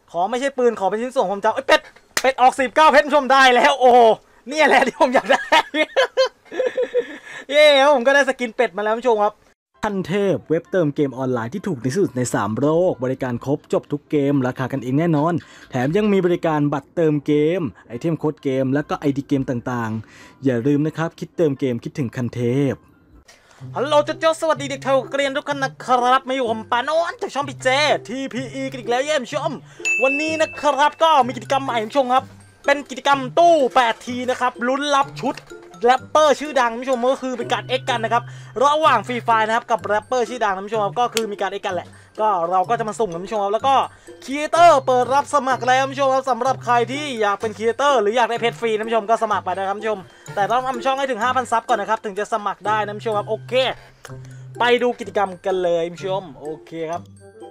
ขอไม่ใช่ปืนขอเป็นชิ้นส่วนผมจะเป็ดออก19เพชรชมได้แล้วโอ้เนี่ยแหละที่ผมอยากได้ เย้ผมก็ได้สกินเป็ดมาแล้วผู้ชมครับทันเทพเว็บเติมเกมออนไลน์ที่ถูกที่สุดใน3โลกบริการครบจบทุกเกมราคากันเองแน่นอนแถมยังมีบริการบัตรเติมเกมไอเทมโค้ดเกมแล้วก็ไอดีเกมต่างๆอย่าลืมนะครับคิดเติมเกมคิดถึงคันเทพฮัลโหลจุดสวัสดีเด็กเท่าเกรียนทุกคนนะครับมาอยู่ผมปานนท์จากช่องพี่เจ TPE กันอีกแล้วเยี่ยมชมวันนี้นะครับก็มีกิจกรรมใหม่ผู้ชมครับเป็นกิจกรรมตู้8ทีนะครับลุ้นรับชุดแรปเปอร์ชื่อดังผู้ชมก็คือเป็นการเอ็กกันนะครับระหว่างฟรีไฟนะครับกับแรปเปอร์ชื่อดังผู้ชมก็คือมีการเอ็กกันแหละก็เราก็จะมาสุ่มกันผู้ชมแล้วก็ครีเอเตอร์เปิดรับสมัครแล้วผู้ชมสำหรับใครที่อยากเป็นครีเอเตอร์หรืออยากได้เพชรฟรีผู้ชมก็สมัครไปนะครับผู้ชมแต่ต้องทำช่องให้ถึง 5,000 ซับก่อนนะครับถึงจะสมัครได้นะผู้ชมครับโอเคไปดูกิจกรรมกันเลยผู้ชมโอเคครับ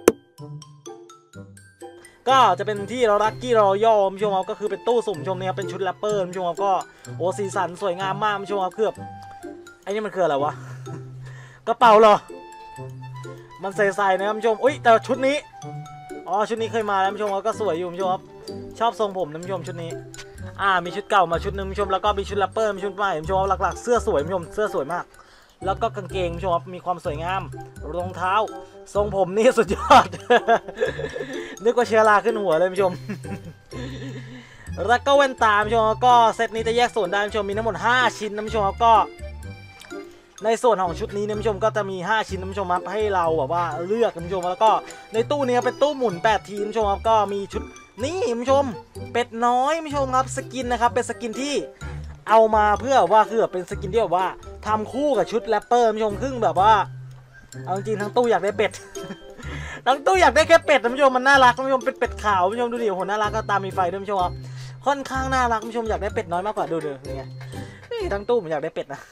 ก็จะเป็นที่เราลัคกี้รอยัลผู้ชมครับก็คือเป็นตู้สุ่มชมเนี่ยเป็นชุดแรปเปอร์ผู้ชมครับก็โอสีสันสวยงามมากผู้ชมครับคือแบบไอ้นี่มันคืออะไรวะกระเป๋าเหรอมันใส่ๆนะครับผู้ชมอุ้ยแต่ชุดนี้อ๋อชุดนี้เคยมาแล้วผู้ชมครับก็สวยอยู่ผู้ชมครับชอบทรงผมนะผู้ชมชุดนี้มีชุดเก่ามาชุดนึงผู้ชมแล้วก็มีชุดแรปเปอร์มีชุดใหม่ผู้ชมหลักๆเสื้อสวยผู้ชมเสื้อสวยมากแล้วก็กางเกงผู้ชมครับมีความสวยงามรองเท้าทรงผมนี่สุดยอด นึกว่าเชื้อราขึ้นหัวเลยผู้ชม แล้วก็แว่นตาผู้ชมก็เซตนี้จะแยกส่วนได้ผู้ชมมีทั้งหมด5ชิ้นนะผู้ชมก็ในส่วนของชุดนี้นะผู้ชมก็จะมี5ชิ้นนะผู้ชมครับให้เราแบบว่าเลือกนะผู้ชมแล้วก็ในตู้นี้เป็นตู้หมุน8ทีผู้ชมครับก็มีชุดนี่ผู้ชมเป็ดน้อยผู้ชมครับสกินนะครับเป็นสกินที่เอามาเพื่อว่าคือเป็นสกินที่แบบว่าทำคู่กับชุดแรปเปอร์ผู้ชมครึ่งแบบว่าเอาจริงทั้งตู้อยากได้เป็ด ทั้งตู้อยากได้แค่เป็ดผู้ชมมันน่ารักผู้ชมเป็นเป็ดขาวผู้ชมดูดิโหน่ารักก็ตามมีไฟด้วยผู้ชมครับค่อนข้างน่ารักผู้ชมอยากได้เป็ดน้อยมากกว่าดูนี่ไงทั้งตู้ผมอยากได้เป็ดนะ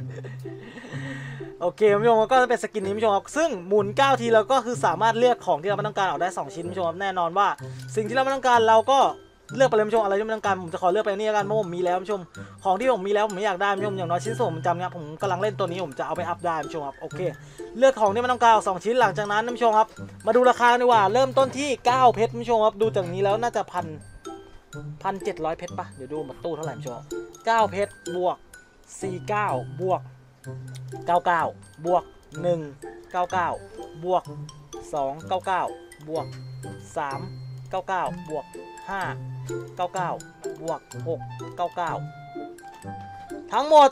โอเคผู้ชมก็จะเป็นสกินนี้ผู้ชมครับซึ่งหมุน9ทีเราก็คือสามารถเลือกของที่เราไม่ต้องการออกได้2ชิ้นผู้ชมแน่นอนว่าสิ่งที่เราไม่ต้องการเราก็เลือกไปเลยผู้ชมอะไรที่ไม่ต้องการผมจะขอเลือกไปนี่กันเพราะผมมีแล้วผู้ชมของที่ผมมีแล้วผมไม่อยากได้ผู้ชมอย่างน้อยชิ้นส่วนผมจำเนี่ยผมกำลังเล่นตัวนี้ผมจะเอาไปอัพได้ผู้ชมครับโอเคเลือกของที่ไม่ต้องการ2ชิ้นหลังจากนั้นผู้ชมครับมาดูราคาดีกว่าเริ่มต้นที่9เพชรผู้ชมครับดูจากนี้แล้วน่าจะ1,700เพชรปะเดี๋ยวดูบัตรตู้เท่าไหร่ผู้ชม9เพชรบวก49บวก99บวก199บวก299บวก399บวก599บวก699ทั้งหมด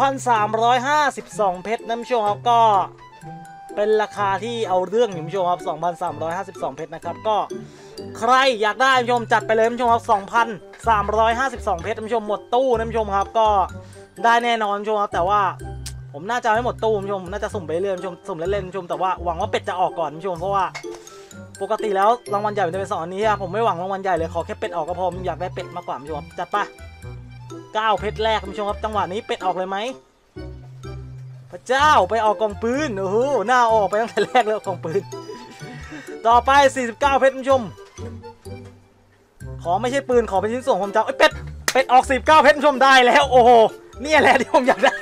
2,352 เพชรนะผู้ชมครับก็เป็นราคาที่เอาเรื่องอยู่ผู้ชมครับ 2,352 เพชรนะครับก็ใครอยากได้ผู้ชมจัดไปเลยผู้ชมครับ 2,352 เพชรผู้ชมหมดตู้นะผู้ชมครับก็ได้แน่นอนผู้ชมครับแต่ว่าผมน่าจะไม่หมดตู้ผู้ชมน่าจะสุ่มไปเรื่อยผู้ชมสุ่มเล่นๆผู้ชมแต่ว่าหวังว่าเป็ดจะออกก่อนผู้ชมเพราะว่าปกติแล้วรางวัลใหญ่จะเป็น2อันนี้ผมไม่หวังรางวัลใหญ่เลยขอแค่เป็ดออกก็พออยากได้เป็ดมากกว่าผู้ชมจัดปะ9เพชรแรกผู้ชมครับจังหวะนี้เป็ดออกเลยไหมพระเจ้าไปออกกองปืนโอ้โหหน้าออกไปตั้งแต่แรกเลยกองปืนต่อไป49เพชรผู้ชมขอไม่ใช่ปืนขอเป็นชิ้นส่วนผมจะเป็ดออก19เพชรผู้ชมได้แล้วโอ้โหเนี่ยแหละที่ผมอยากได้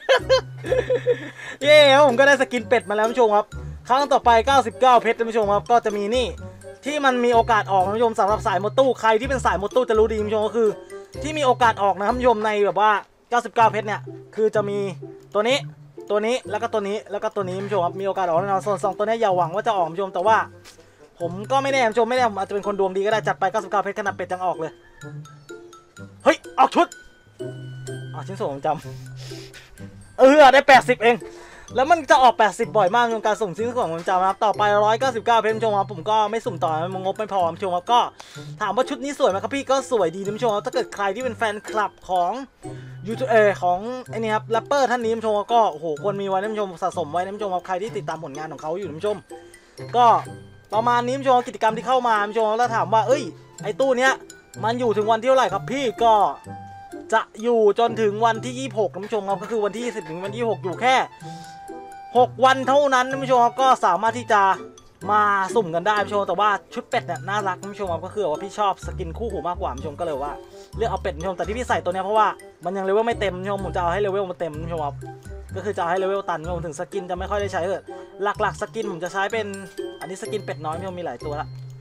เย้ผมก็ได้สกินเป็ดมาแล้วผู้ชมครับครั้งต่อไป99เพชรท่านผู้ชมครับก็จะมีนี่ที่มันมีโอกาสออกท่านผู้ชมสำหรับสายมอตู้ใครที่เป็นสายมอตู้จะรู้ดีท่านผู้ชมก็คือที่มีโอกาสออกนะท่านผู้ชมในแบบว่า99เพชรเนี่ยคือจะมีตัวนี้แล้วก็ตัวนี้แล้วก็ตัวนี้ท่านผู้ชมครับมีโอกาสออกแน่นอนส่วน2ตัวนี้อย่าหวังว่าจะออกท่านผู้ชมแต่ว่าผมก็ไม่แน่ท่านผู้ชมไม่แน่ผมอาจจะเป็นคนดวงดีก็ได้จัดไป99เพชรขนาดเป็ดยังออกเลยเฮ้ยออกชุดชิ้นส่วนผมจำได้80เองแล้วมันจะออก80บ่อยมากในการสุ่มชิ้นส่วนผมจำนะครับต่อไป199เพชรชมครับผมก็ไม่สุ่มต่องบไม่พอชมครับก็ถามว่าชุดนี้สวยไหมครับพี่ก็สวยดีนะชมครับถ้าเกิดใครที่เป็นแฟนคลับของYouTubeของไอ้นี่ครับแรปเปอร์ท่านนี้ชมก็โอ้โหควรมีไว้นะชมสะสมไว้นะชมครับใครที่ติดตามผลงานของเขาอยู่นะชมก็ประมาณนี้ชมกิจกรรมที่เข้ามาชมแล้วถามว่าไอ้ตู้เนี้ยมันอยู่ถึงวันที่เท่าไหร่ครับพี่ก็จะอยู่จนถึงวันที่26ท่านผู้ชมครับก็คือวันที่20ถึงวันที่6อยู่แค่6วันเท่านั้นท่านผู้ชมครับก็สามารถที่จะมาสุ่มกันได้ท่านผู้ชมแต่ว่าชุดเป็ดเนี่ยน่ารักท่านผู้ชมครับก็คือว่าพี่ชอบสกินคู่หูมากกว่าท่านผู้ชมก็เลยว่าเลือกเอาเป็ดท่านผู้ชมแต่ที่พี่ใส่ตัวนี้เพราะว่ามันยังเลเวลไม่เต็มท่านผู้ชมผมจะเอาให้เลเวลมันเต็มท่านผู้ชมครับก็คือจะให้เลเวลตันท่านผู้ชมถึงสกินจะไม่ค่อยได้ใช้เลยหลักๆสกินผมจะใช้เป็นอันนี้สกินเป็ดน้อยท่านผู้ชมมีหลายตัวละ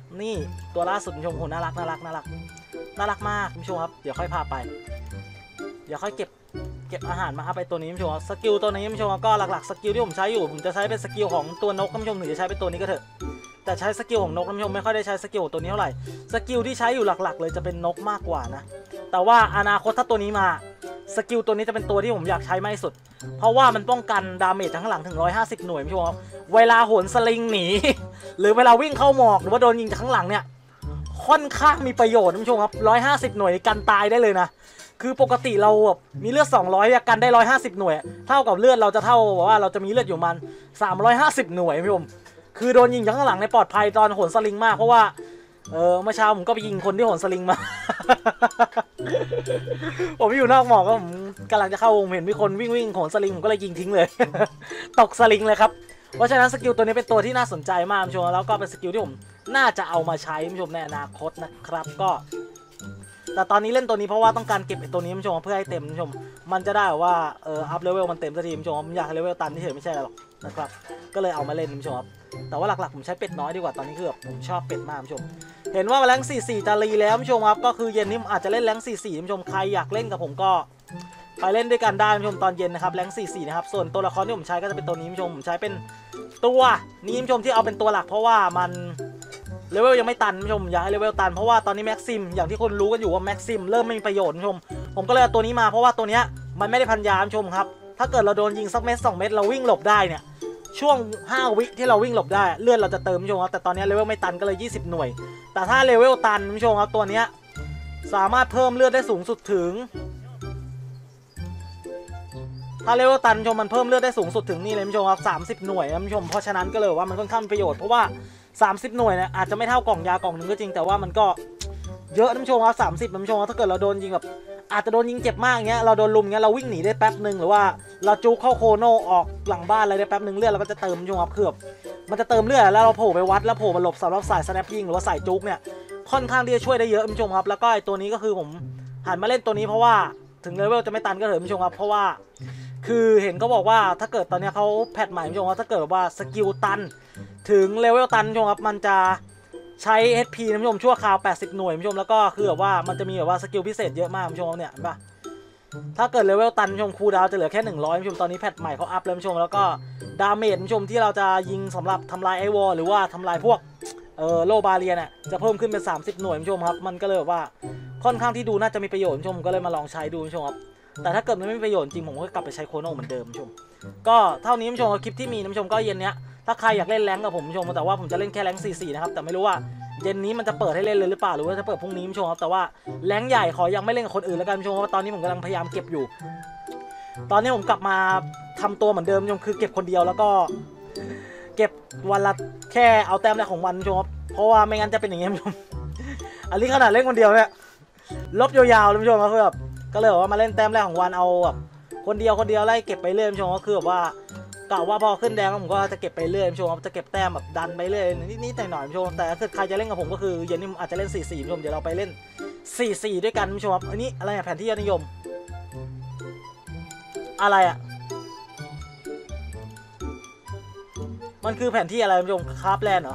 นี่ตัวล่าสุดคุณผู้ชมโหน่ารักน่ารักน่ารักน่ารักมากคุณผู้ชมครับเดี๋ยวค่อยพาไปเดี๋ยวค่อยเก็บอาหารมาอัพไปตัวนี้คุณผู้ชมสกิลตัวนี้คุณผู้ชมก็หลักๆสกิลที่ผมใช้อยู่ผมจะใช้เป็นสกิลของตัวนกคุณผู้ชมหรือจะใช้เป็นตัวนี้ก็เถอะแต่ใช้สกิลของนกคุณผู้ชมไม่ค่อยได้ใช้สกิลตัวนี้เท่าไหร่สกิลที่ใช้อยู่หลักๆเลยจะเป็นนกมากกว่านะแต่ว่าอนาคตถ้าตัวนี้มาสกิลตัวนี้จะเป็นตัวที่ผมอยากใช้มากที่สุดเพราะว่ามันป้องกันดาเมจจากข้างหลังถึง150หน่วยคุณผู้ชมเวลาโหนสลิงหนี หรือเวลาวิ่งเข้าหมอกหรือว่าโดนยิงจากข้างหลังเนี่ยค่อนข้างมีประโยชน์คุณผู้ชมครับ150หน่วยกันตายได้เลยนะคือปกติเราแบบมีเลือด200กันได้150หน่วยเท่ากับเลือดเราจะเท่าว่าเราจะมีเลือดอยู่มัน350หน่วยคุณผู้ชมคือโดนยิงจากข้างหลังในปลอดภัยตอนโหนสลิงมากเพราะว่าเมื่อเช้าผมก็ไปยิงคนที่โหนสลิงมา ผมอยู่นอกหมอกก็ผมกำลังจะเข้าวงเห็นมีคนวิ่งโหนสลิงผมก็เลยยิงทิ้งเลย ตกสลิงเลยครับเพราะฉะนั้นสกิลตัวนี้เป็นตัวที่น่าสนใจมากคุณผู้ชมแล้วก็เป็นสกิลที่ผมน่าจะเอามาใช้คุณผู้ชมในอนาคตนะครับก็แต่ตอนนี้เล่นตัวนี้เพราะว่าต้องการเก็บตัวนี้คุณผู้ชมเพื่อให้เต็มคุณผู้ชมมันจะได้ว่าอัพเลเวลมันเต็มสักทีคุณผู้ชมผมอยากให้เลเวลตันที่เฉยไม่ใช่หรอกนะครับก็เลยเอามาเล่นคุณผู้ชมแต่ว่าหลักๆผมใช้เป็ดน้อยดีกว่าตอนนี้คือแบบผมชอบเป็ดมากคุณผู้ชมเห็นว่าแรง44จะรีแล้วคุณผู้ชมครับก็คือเย็นนี้อาจจะเล่นแรง44คุณผู้ชมใครอยากเล่นกับผมก็ไปเล่นด้วยกันได้คุณผู้ชมตอนเย็นนะครับแรง44นะครับส่วนตัวละครที่ผมใช้ก็จะเป็นตัวนี้คุณผู้ชมผมใช้เป็นตัวนี้คุณผู้ชมที่เอาเป็นตัวหลักเพราะว่ามันเลเวลยังไม่ตันคุณผู้ชมอยากให้เลเวลตันเพราะว่าตอนนี้แม็กซิมอย่างที่คนรู้กันอยู่ว่าแม็กซิมเริ่มไม่มีประโยชน์คุณผู้ชมผมก็เลยเอาตัวนี้มาเพราะว่าตัวเนี้ยมันไม่ได้พันยาคุณผู้ชมครับถ้าเกิดเราโดนยิงสักเม็ด2เม็ดเราวิ่งหลบได้เนี่ยช่วง5วิที่เราวิ่งหลบได้เลือดเราจะเติมคุณผู้ชมครับแต่ตอนนี้เลเวลไม่ตันก็เลย20หน่วยแต่ถ้าเลเวลตันคุณผู้ชมครับตัวเนี้ยสามารถเพิ่มเลือดได้สูงสุดถึงถ้าเลเวลตันคุณผู้ชมมันเพิ่มเลือดได้สูงสุดถึงนี่เลยคุณผู้ชมครับ30หน่วยนะคุณผู้ชมเพราะฉะนั้นก็เลยว่ามันค่อนข้างประโยชน์เพราะว่า30หน่วยเนี่ยอาจจะไม่เท่ากล่องยากล่องหนึ่งก็จริงแต่ว่ามันก็เยอะท่านผู้ชมครับ30ท่านผู้ชมครับถ้าเกิดเราโดนยิงแบบอาจจะโดนยิงเจ็บมากเงี้ยเราโดนลุมเงี้ยเราวิ่งหนีได้แป๊บหนึ่งหรือว่าเราจูเข้าโคโนออกหลังบ้านอะไรได้แป๊บหนึ่งเลือดเราก็จะเติมท่านผู้ชมครับคือมันจะเติมเลือดแล้วเราโผล่ไปวัดแล้วโผล่มาหลบสำหรับสายสแนปยิงหรือว่าสายจุกเนี่ยค่อนข้างที่จะช่วยได้เยอะท่านผู้ชมครับแล้วก็ไอตัวนี้ก็คือผมหันมาเล่นตัวนี้เพราะว่าถึงเลเวลจะไม่ตันก็เถอะท่านผู้ชมครับเพราะว่าคือเห็นเขาบอกว่าถ้าเกิดตอนนี้เขาแพทใหม่ท่านผู้ชมครับถ้าเกิดว่าสกิลตันถึงเลเวลตันท่านผู้ชมครับมันจะใช้ HP ท่านผู้ชมชั่วคราว80หน่วยท่านผู้ชมแล้วก็คือแบบว่ามันจะมีแบบว่าสกิลพิเศษเยอะมากท่านผู้ชมเนี่ยเห็นปะถ้าเกิดเลเวลตันท่านผู้ชมคูลดาวน์จะเหลือแค่100ท่านผู้ชมตอนนี้แพทใหม่เขาอัพแล้วท่านผู้ชมแล้วก็ดาเมจท่านผู้ชมที่เราจะยิงสำหรับทำลายไอวอลหรือว่าทำลายพวกโลบาเรียเนี่ยจะเพิ่มขึ้นเป็น30หน่วยท่านผู้ชมครับมันก็เลยแบบว่าค่อนข้างที่ดูน่าจะมีประโยชน์ท่านผู้ชมก็เลยมาลองใช้ดูท่านผู้ชมครับแต่ถ้าเกิดมันไม่มีประโยชน์จริงผมก็กลับไปใช้โคโนเหมือนเดิมท่านผู้ชมก็เท่านี้ท่านผู้ชมคลิปที่มีท่านผู้ชมก็เย็นเนี้ยถ้าใครอยากเล่นแรงกับผมท่านผู้ชมแต่ว่าผมจะเล่นแค่แรง44นะครับแต่ไม่รู้ว่าเย็นนี้มันจะเปิดให้เล่นเลยหรือเปล่าหรือว่าจะเปิดพรุ่งนี้ท่านผู้ชมครับแต่ว่าแรงใหญ่ขอยังไม่เล่นกับคนอื่นแล้วกันท่านผู้ชมเพราะตอนนี้ผมกำลังพยายามเก็บอยู่ตอนนี้ผมกลับมาทำตัวเหมือนเดิมท่านผู้ชมคือเก็บคนเดียวแล้วก็เก็บวันละแค่เอาแต้มแรกของวันท่านผู้ชมครับเพราะว่าไม่งั้นจะเป็นอย่างนี้ท่านผู้ชมอันนี้ขนาดเล่นคนเดียวเนี่ยลบยาวๆท่านผู้ชมครับคือแบบก็เลยว่ามาเล่นแต้มแรกของวันเอาแบบคนเดียวไล่เก็บไปเรื่อยท่านผู้ชมก็คือแบบว่ากะว่าพอขึ้นแดงผมก็จะเก็บไปเรื่อยท่านผู้ชมจะเก็บแต้มแบบดันไปเรื่อยนิดๆหน่อยๆท่านผู้ชมแต่ถ้าใครจะเล่นกับผมก็คือเย็นนี้อาจจะเล่น44ท่านผู้ชมเดี๋ยวเราไปเล่น44ด้วยกันท่านผู้ชมครับอันนี้อะไรอะแผนที่ยอดนิยมอะไรอะมันคือแผนที่อะไรท่านผู้ชมคราฟแลนด์เหรอ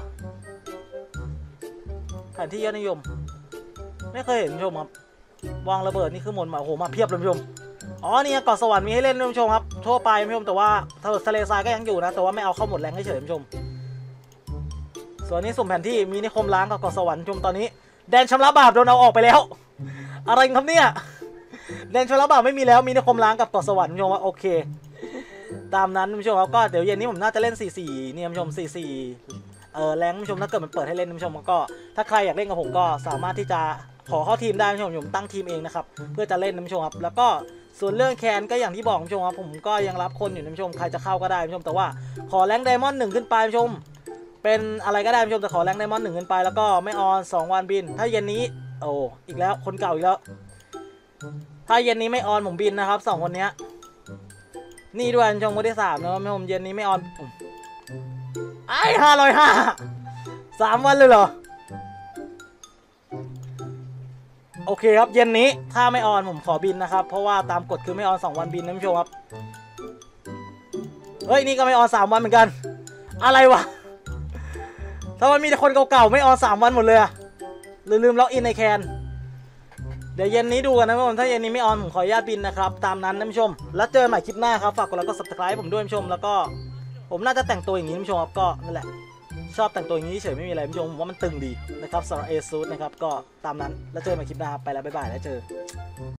แผนที่ยอดนิยมไม่เคยเห็นท่านผู้ชมครับวางระเบิดนี่คือหมดมาโอ้โหมาเพียบเลยท่านผู้ชมอ๋อนี่เกาะสวรรค์มีให้เล่นท่านผู้ชมครับทั่วไปท่านผู้ชมแต่ว่าทะเลทรายก็ยังอยู่นะแต่ว่าไม่เอาเข้าหมดแรงให้เฉยท่านผู้ชมส่วนนี้สุ่มแผนที่มีนิคมล้างกับเกาะสวรรค์ท่านผู้ชมตอนนี้แดนชำระบาปโดนเอาออกไปแล้วอะไรครับเนี่ยแดนชำระบาปไม่มีแล้วมีนิคมล้างกับเกาะสวรรค์ท่านผู้ชมว่าโอเคตามนั้นท่านผู้ชมครับก็เดี๋ยวเย็นนี้ผมน่าจะเล่น44เนี่ยท่านผู้ชม44แรงท่านผู้ชมถ้าเกิดมันเปิดให้เล่นท่านผู้ชมก็ถ้าใครอยากเล่นกับผมก็สามารถที่จะขอเข้าทีมได้ท่านผู้ชมผมตั้งทีมเองนะครับเพื่อจะเล่นท่านผู้ชมครับแล้วก็ส่วนเรื่องแคนก็อย่างที่บอกท่านผู้ชมครับผมก็ยังรับคนอยู่ท่านผู้ชมใครจะเข้าก็ได้ท่านผู้ชมแต่ว่าขอแรงไดมอนด์1ขึ้นไปท่านผู้ชมเป็นอะไรก็ได้ท่านผู้ชมแต่ขอแรงไดมอนด์1ขึ้นไปแล้วก็ไม่ออน2วันบินถ้าเย็นนี้โอ้อีกแล้วคนเก่าอีกแล้วถ้าเย็นนี้ไม่ออนผมบินนะครับ2คนนี้นี่ด้วยท่านผู้ชมคนที่3นะท่านผู้ชมเย็นนี้ไม่ออนไอ้505 3วันเลยเหรอโอเคครับเย็นนี้ถ้าไม่ออนผมขอบินนะครับเพราะว่าตามกฎคือไม่ออน2วันบินนะท่านผู้ชมครับเฮ้ยนี่ก็ไม่ออน3วันเหมือนกันอะไรวะทถ้ามันมีแต่คนเก่าๆไม่ออน3 วันหมดเลยอะลืมล็อกอินในแคนเดี๋ยวเย็นนี้ดูกันนะผู้ชมถ้าเย็นนี้ไม่ออนผมขออนุญาตบินนะครับตามนั้นนะผู้ชมแล้วเจอกันใหม่คลิปหน้าครับฝากกดไลค์กด subscribe ผมด้วยผู้ชมแล้วก็ผมน่าจะแต่งตัวอย่างนี้ผู้ชมครับก็นั่นแหละชอบแต่งตัวอย่างนี้เฉยไม่มีอะไรผู้ชมผมว่ามันตึงดีนะครับสำหรับ ASUS นะครับก็ตามนั้นแล้วเจอกันใหม่คลิปหน้าครับไปแล้วบ๊ายบายแล้วเจอ